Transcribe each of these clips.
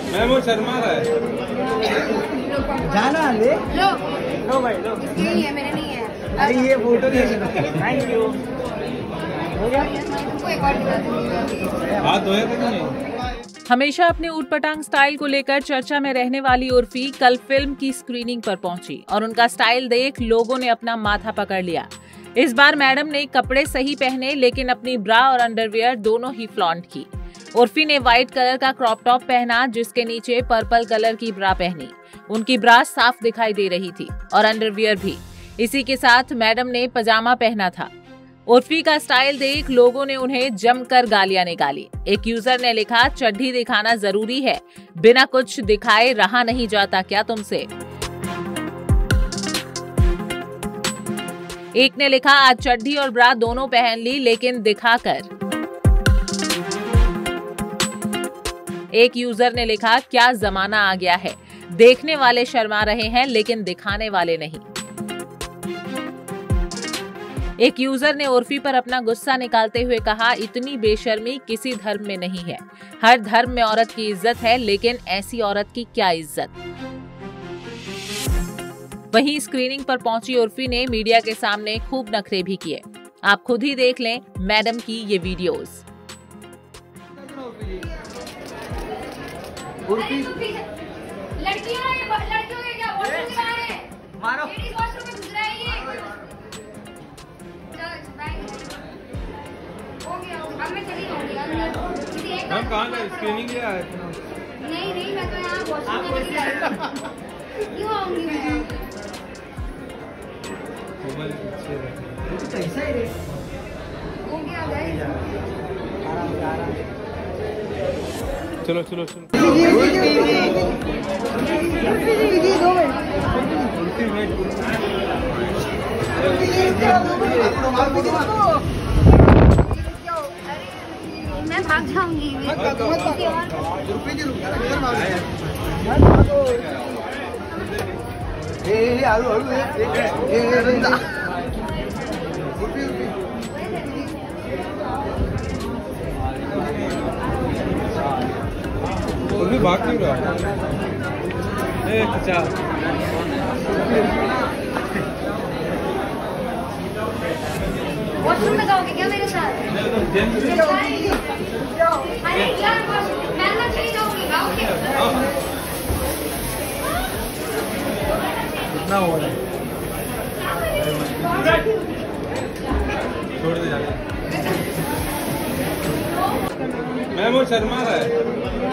मैं वो शर्मा रहा है। जाना ले लो भाई लो। नहीं है, मेरे नहीं है। अरे ये फोटो थैंक यू। हो गया? हाथ धोए थे नहीं? हमेशा अपने ऊटपटांग स्टाइल को लेकर चर्चा में रहने वाली उर्फी कल फिल्म की स्क्रीनिंग पर पहुंची और उनका स्टाइल देख लोगों ने अपना माथा पकड़ लिया। इस बार मैडम ने कपड़े सही पहने लेकिन अपनी ब्रा और अंडरवियर दोनों ही फ्लॉन्ट की। उर्फी ने व्हाइट कलर का क्रॉप टॉप पहना जिसके नीचे पर्पल कलर की ब्रा पहनी। उनकी ब्रा साफ दिखाई दे रही थी और अंडरवियर भी। इसी के साथ मैडम ने पजामा पहना था। उर्फी का स्टाइल देख लोगों ने उन्हें जमकर गालियां निकाली। एक यूजर ने लिखा, चड्ढी दिखाना जरूरी है, बिना कुछ दिखाए रहा नहीं जाता क्या तुमसे। एक ने लिखा, आज चड्ढी और ब्रा दोनों पहन ली लेकिन दिखाकर। एक यूजर ने लिखा, क्या जमाना आ गया है, देखने वाले शर्मा रहे हैं लेकिन दिखाने वाले नहीं। एक यूजर ने उर्फी पर अपना गुस्सा निकालते हुए कहा, इतनी बेशर्मी किसी धर्म में नहीं है, हर धर्म में औरत की इज्जत है लेकिन ऐसी औरत की क्या इज्जत। वहीं स्क्रीनिंग पर पहुंची उर्फी ने मीडिया के सामने खूब नखरे भी किए। आप खुद ही देख लें मैडम की ये वीडियोस। हम कहाँ गए? स्क्रीनिंग लिया है? नहीं, मैं तो यहाँ वॉशरूम क्यों आऊंगी मैं? मोबाइल पीछे रख। कैसा है रे? हो गया गाइस। आराम। चलो। मैं भाग जाऊंगी। भाग क्यों रहा? वॉशरूम में जाओगे क्या मेरे साथ? अरे यार मैं ना चली जाऊंगी। कितना हो रहा है? छोड़ दे जाने। मैं वो शर्मा रहा है।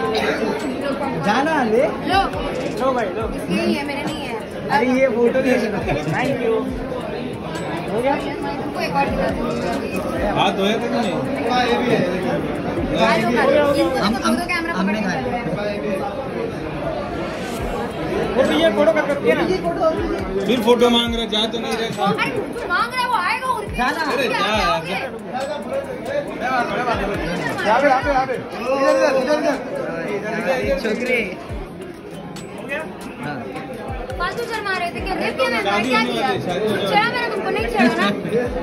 जाना ले लो भाई लो। नहीं है, मेरे नहीं है। अरे ये फोटो थैंक यू। हो गया? हाथ धोए थे नहीं? हमने खाया। ये फोटो करके ना फिर फोटो मांग रहे, जा तो नहीं रहे। मांग रहे, वो आएगा और जाना। अरे जा छोकरी फालतू शर्मा रहे थे क्या? देख के मैं क्या किया? चढ़ा मेरा तुमको नहीं चढ़ा ना?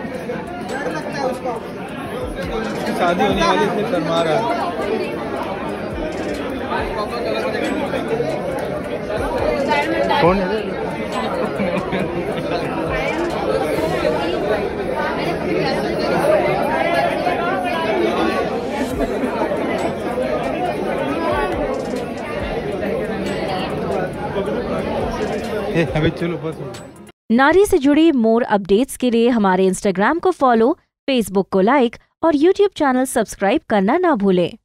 शादी होने वाली से शर्मा रहा है। कौन है? नारी से जुड़ी मोर अपडेट्स के लिए हमारे इंस्टाग्राम को फॉलो, फेसबुक को लाइक और यूट्यूब चैनल सब्सक्राइब करना ना भूलें।